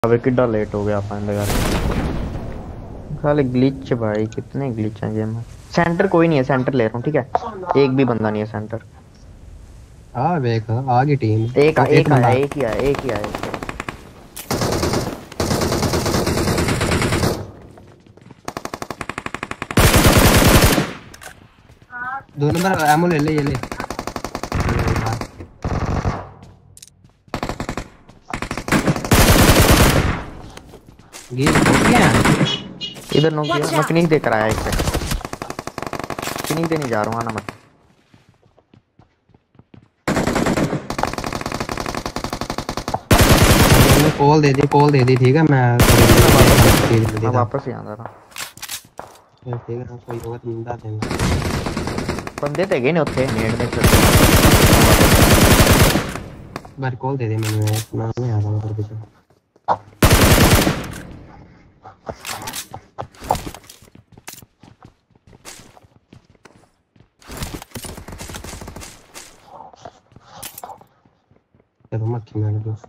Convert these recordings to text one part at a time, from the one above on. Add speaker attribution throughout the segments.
Speaker 1: अबे कितना लेट हो गया अपन लगा खाली ग्लिच भाई, कितने ग्लिच हैं गेम में। सेंटर कोई नहीं है, सेंटर ले रहा हूँ ठीक है। एक भी बंदा नहीं है सेंटर।
Speaker 2: हाँ देख आ गई टीम।
Speaker 1: एक
Speaker 2: वो एक
Speaker 1: एक आया,
Speaker 2: बंदा
Speaker 1: एक ही आया, एक ही आया।
Speaker 2: 2 नंबर एमो ले ले, ये ले गेम हो गया।
Speaker 1: इधर नो किया, मैं फिनिश देकर आया। एक सेकंड फिनिश देने जा रहा हूँ, आना मत।
Speaker 2: कॉल दे दी ठीक है।
Speaker 1: मैं वापस ही आ रहा हूँ।
Speaker 2: ठीक है कोई होगा तो बता देना।
Speaker 1: बंदे तो गए नहीं उठे नेट में
Speaker 2: बार कॉल दे दे मैंने, मैं नहीं आ रहा हूँ पीछे। चलो मक्खी मैंने दोस्त।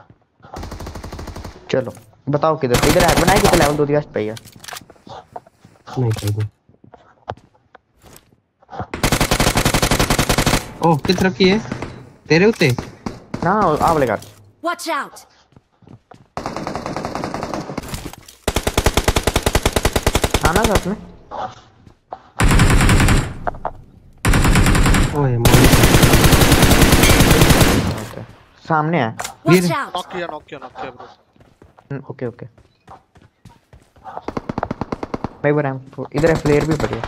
Speaker 1: चलो बताओ किधर इधर है बनाए कितने लेवल 2 दिवस पे है।
Speaker 2: नहीं चाहिए। ओह किस तरफ की है तेरे उत्ते
Speaker 1: ना आ वाले का।
Speaker 3: Watch out!
Speaker 1: आना साथ में।
Speaker 2: ओए मोरी
Speaker 1: सामने है।
Speaker 3: Watch out!
Speaker 4: नॉक किया ब्रो।
Speaker 1: ओके ओके मैं एक बार इधर है, फ्लेयर भी पड़ी है।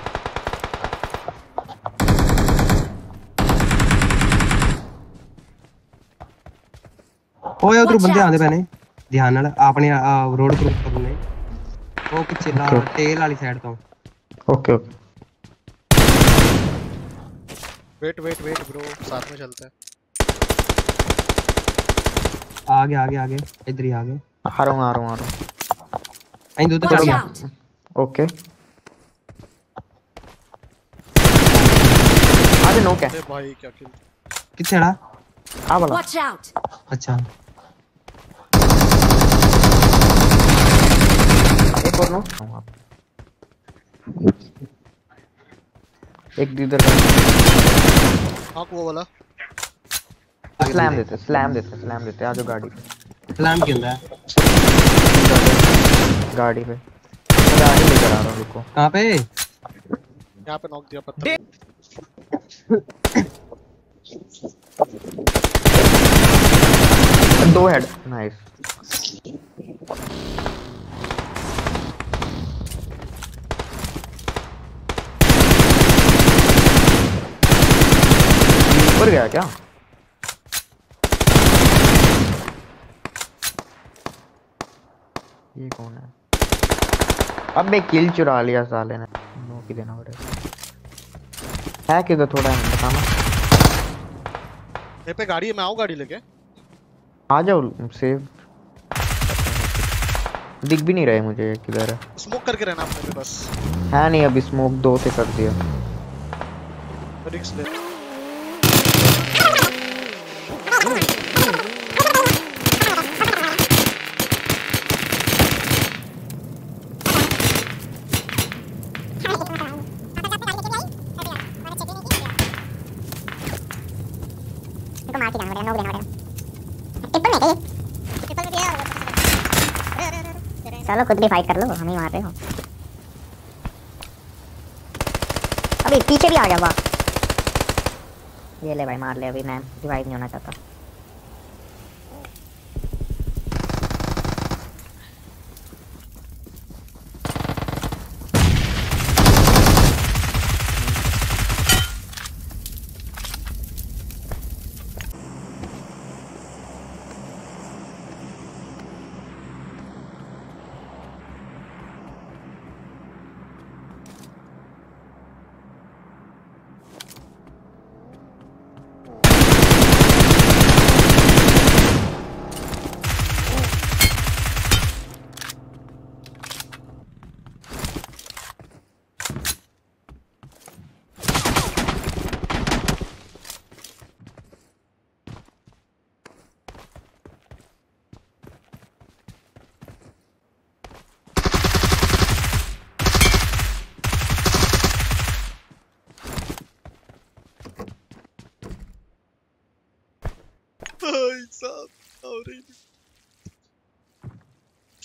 Speaker 2: ओए उधर बंदे आंदे पैने ध्यान नाल अपने रोड क्रॉस करने। वो पिछे ला टेल वाली साइड तो।
Speaker 1: ओके ओके
Speaker 4: वेट ब्रो, साथ में चलते हैं।
Speaker 2: आगे इधर ही आगे
Speaker 1: आ रहा हूँ
Speaker 2: इन दो तो चल
Speaker 3: Watch
Speaker 2: गया।
Speaker 3: out!
Speaker 1: ओके आगे नो क्या
Speaker 4: अरे भाई क्या किल।
Speaker 2: किथेड़ा
Speaker 1: आ वाला।
Speaker 3: Watch out!
Speaker 2: अच्छा
Speaker 1: एक और नो एक इधर
Speaker 4: हाँ वो वाला
Speaker 1: स्लैम देते आ जाओ गाड़ी पे।
Speaker 2: प्लान के अंदर
Speaker 1: गाड़ी पे मैं गाड़ी लेकर आ रहा हूँ, रुको।
Speaker 2: कहां पे
Speaker 4: यहाँ पे नॉक दिया पत्थर।
Speaker 1: दो हेड नाइस। ऊपर गया क्या? ये कौन है? अब मैं किल चुरा लिया साले ने। नो की देना पड़ेगा। है किधर थोड़ा है बताना।
Speaker 4: मेरे पे गाड़ी है, मैं आऊँ गाड़ी लेके।
Speaker 1: आ जाओ सेव। दिख भी नहीं रहे मुझे किधर है।
Speaker 4: स्मोक करके रहना अपने पे बस।
Speaker 1: है नहीं अभी स्मोक 2 से कर दिया।
Speaker 4: रिक्स ले।
Speaker 5: चलो खुद भी फाइट कर लो, हम ही मार रहे हो। अभी पीछे भी आ जा। वाह ये ले भाई, मार ले। अभी मैं रिवाइव नहीं होना चाहता।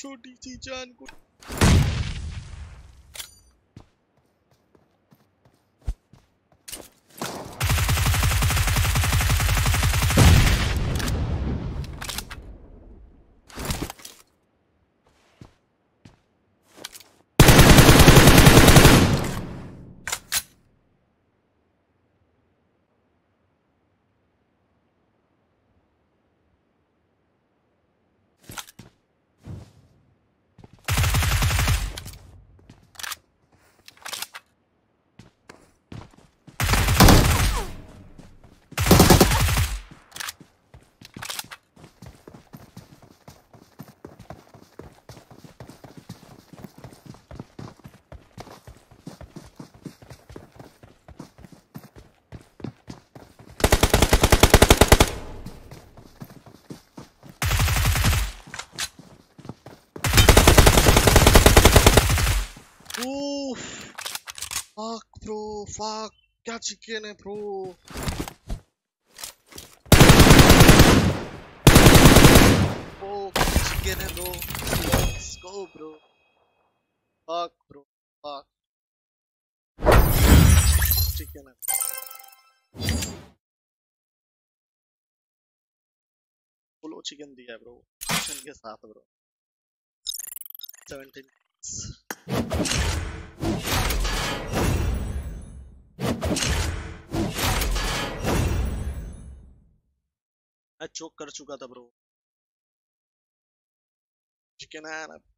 Speaker 4: छोटी सी जान को। Oof. Fuck bro, fuck. क्या चिकन है bro. Oh, chicken है bro. Let's go bro. Fuck bro, fuck. Chicken है. फुल चिकन दिया है bro. चिकन के साथ bro. 17. मैं चोक कर चुका था ब्रो चिकन है ना